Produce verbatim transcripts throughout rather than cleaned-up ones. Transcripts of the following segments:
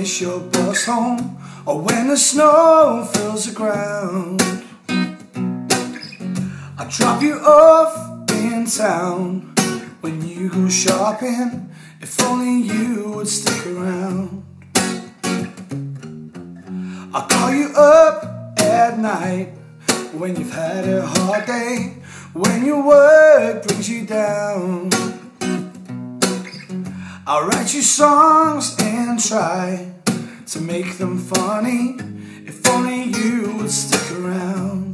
miss your bus home, or when the snow fills the ground. I'll drop you off in town when you go shopping, if only you would stick around. I'll call you up at night when you've had a hard day, when your work brings you down. I'll write you songs and try to make them funny, if only you would stick around.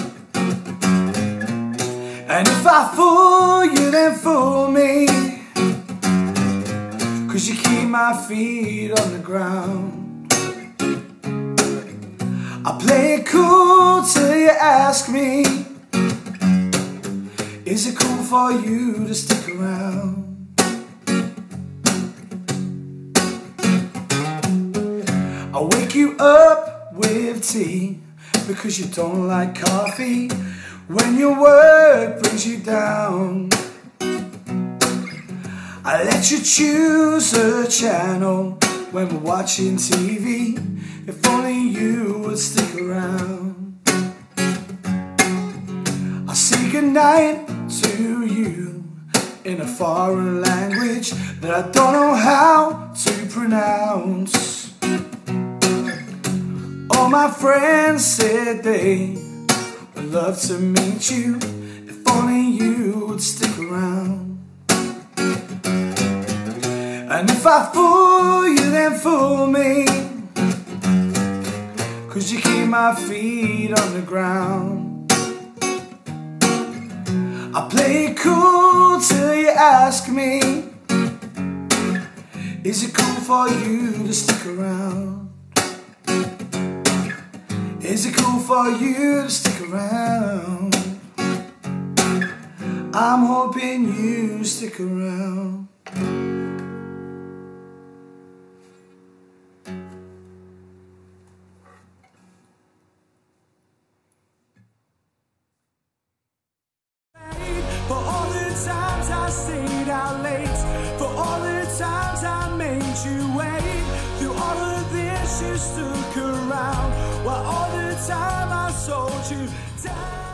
And if I fool you, then fool me, 'cause you keep my feet on the ground. I play it cool till you ask me, is it cool for you to stick around? I'll wake you up with tea, because you don't like coffee, when your work brings you down. I let you choose a channel when we're watching T V, if only you would stick around. I'll say goodnight to you in a foreign language that I don't know how to pronounce. All my friends said they would love to meet you, if only you would stick around. And if I fool you, then fool me, 'cause you keep my feet on the ground. I play it cool till you ask me, is it cool for you to stick around? Is it cool for you to stick around? I'm hoping you stick around. For all the times I stayed out late, for all the times I made you wait, through all of this you stuck around, while all the time I sold you down.